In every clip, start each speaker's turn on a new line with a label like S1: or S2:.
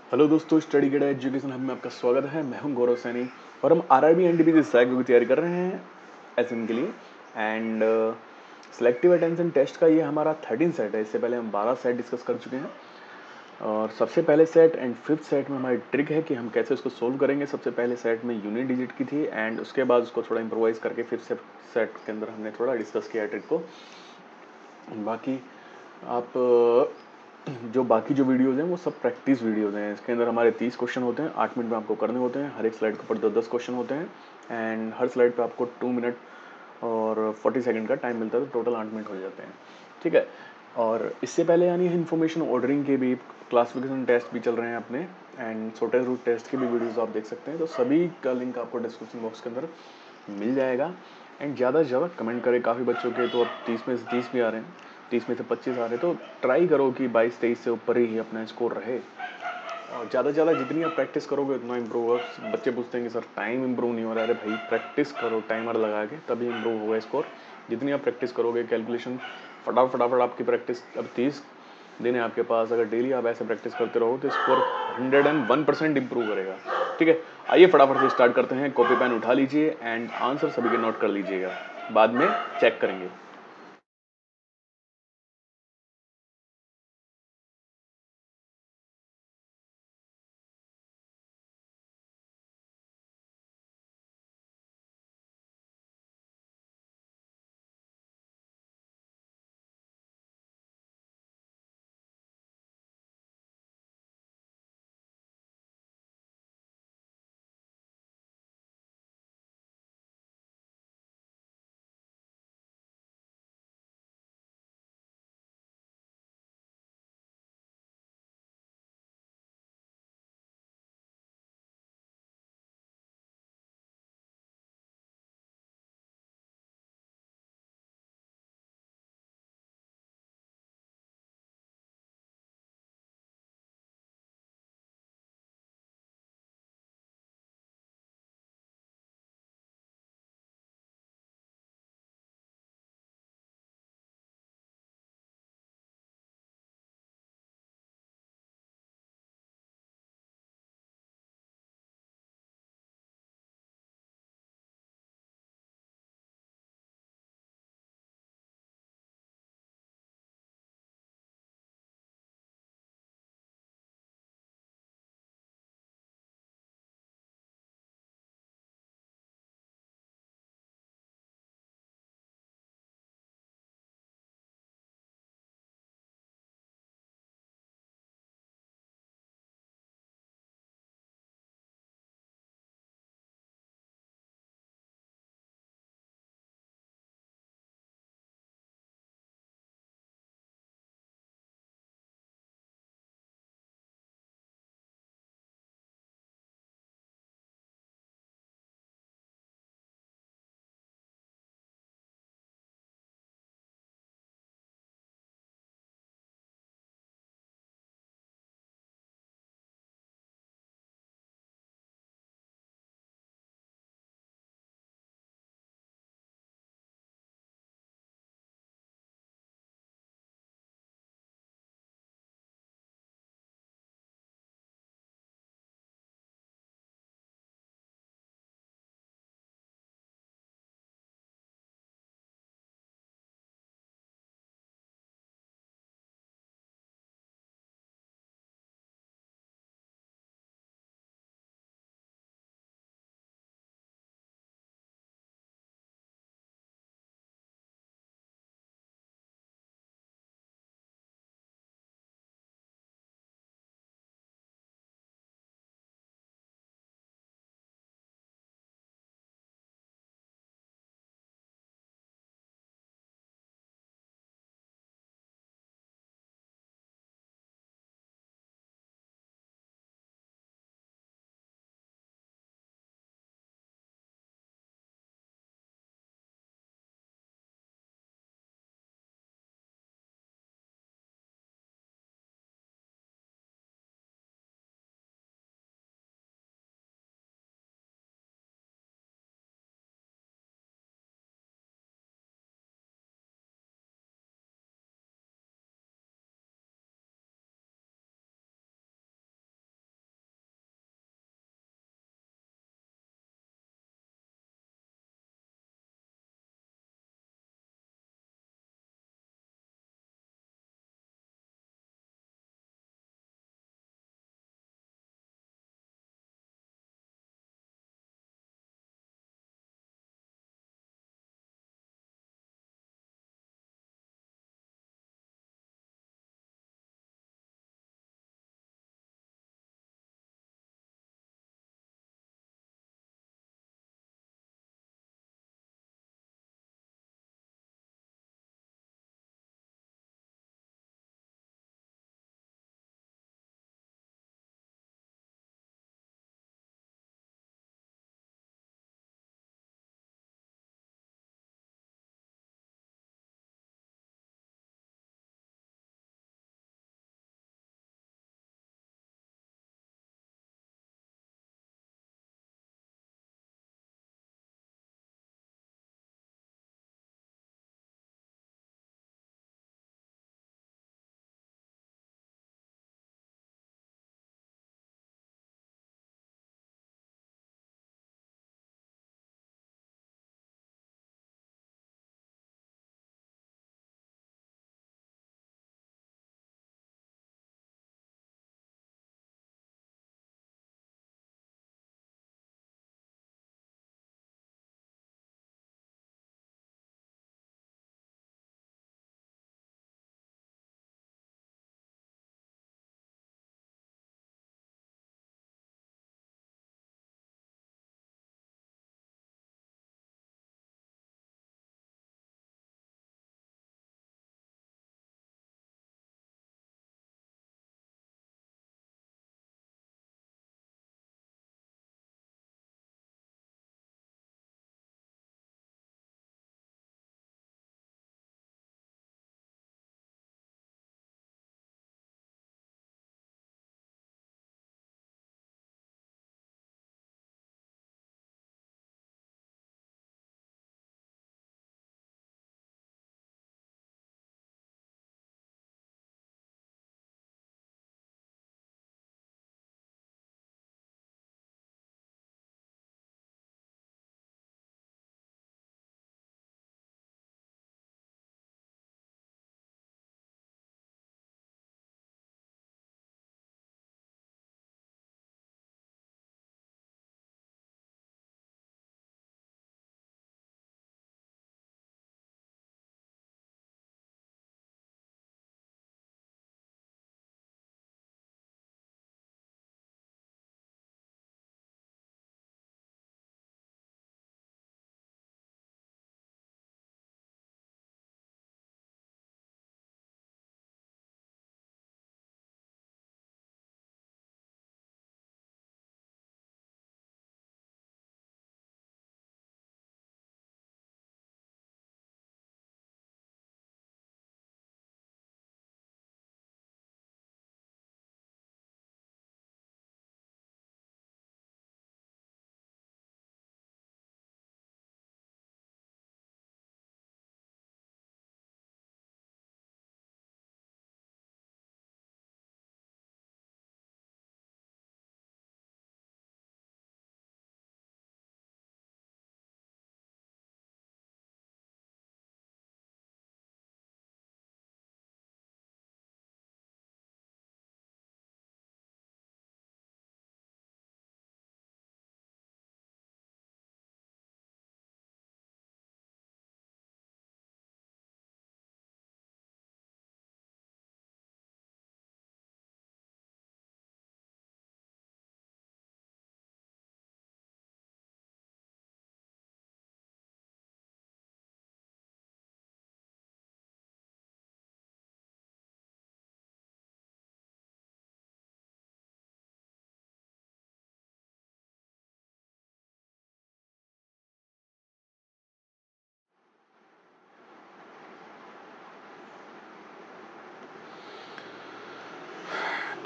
S1: Hello दोस्तों, study get education hub में आपका स्वागत है। मैं हूं गौरव सैनी और हम आरआरबी एनटीपीसी की सहायक की तैयारी कर रहे हैं एसएम के लिए। एंड सिलेक्टिव अटेंशन टेस्ट का ये हमारा 13 सेट है। इससे पहले हम 12 सेट डिस्कस कर चुके हैं और सबसे पहले सेट एंड फिफ्थ सेट में हमारी ट्रिक है कि हम कैसे उसको सोल्व करेंगे। सबसे पहले सेट में यूनिट डिजिट की थी एंड उसके बाद उसको थोड़ा इम्प्रोवाइज करके फिफ्थ सेट के अंदर हमने थोड़ा डिस्कस किया ट्रिक को। बाकी आप जो बाकी जो वीडियोज़ हैं वो सब प्रैक्टिस वीडियोज़ हैं। इसके अंदर हमारे 30 क्वेश्चन होते हैं, 8 मिनट में आपको करने होते हैं। हर एक स्लाइड के ऊपर 10-10 क्वेश्चन होते हैं एंड हर स्लाइड पे आपको 2 मिनट और 40 सेकंड का टाइम मिलता है, तो टोटल 8 मिनट हो जाते हैं। ठीक है। और इससे पहले यानी इन्फॉर्मेशन ऑर्डरिंग के भी क्लासिफिकेशन टेस्ट भी चल रहे हैं अपने एंड छोटे रूट टेस्ट के भी वीडियोज़ आप देख सकते हैं। तो सभी का लिंक आपको डिस्क्रिप्शन बॉक्स के अंदर मिल जाएगा। एंड ज़्यादा से ज़्यादा कमेंट करें। काफ़ी बच्चों के तो अब 30 में से 30 भी आ रहे हैं, 30 में से 25 आ रहे हैं, तो ट्राई करो कि 22-23 से ऊपर ही अपना स्कोर रहे। और ज़्यादा से ज़्यादा जितनी आप प्रैक्टिस करोगे उतना इम्प्रूव होगा। बच्चे पूछते हैं कि सर टाइम इम्प्रूव नहीं हो रहा है। अरे भाई प्रैक्टिस करो, टाइमर लगा के, तभी इम्प्रूव होगा स्कोर। जितनी आप प्रैक्टिस करोगे, कैलकुलेशन फटाफट आपकी प्रैक्टिस अब 30 दिन है आपके पास। अगर डेली आप ऐसे प्रैक्टिस करते रहो तो स्कोर 101% इम्प्रूव करेगा। ठीक है। आइए फटाफट से स्टार्ट करते हैं। कॉपी पेन उठा लीजिए एंड आंसर सभी के नोट कर लीजिएगा, बाद में चेक करेंगे।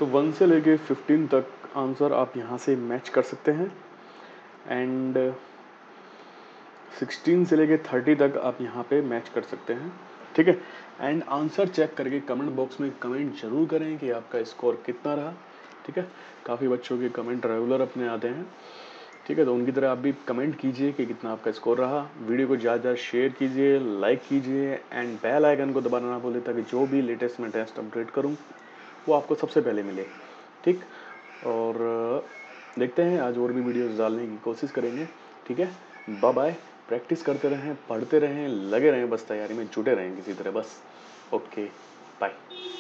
S1: तो 1 से लेके 15 तक आंसर आप यहाँ से मैच कर सकते हैं एंड 16 से लेके 30 तक आप यहाँ पे मैच कर सकते हैं, ठीक है। एंड आंसर चेक करके कमेंट बॉक्स में कमेंट जरूर करें कि आपका स्कोर कितना रहा, ठीक है। काफ़ी बच्चों के कमेंट रेगुलर अपने आते हैं, ठीक है, तो उनकी तरह आप भी कमेंट कीजिए कि कितना आपका स्कोर रहा। वीडियो को ज़्यादा शेयर कीजिए, लाइक कीजिए एंड बेल आइकन को दबाना ना भूलें ताकि जो भी लेटेस्ट मैं टेस्ट अपडेट करूँ वो आपको सबसे पहले मिले, ठीक। और देखते हैं आज और भी वीडियोस डालने की कोशिश करेंगे, ठीक है। Bye bye. प्रैक्टिस करते रहें, पढ़ते रहें, लगे रहें, बस तैयारी में जुटे रहें किसी तरह बस। Okay bye.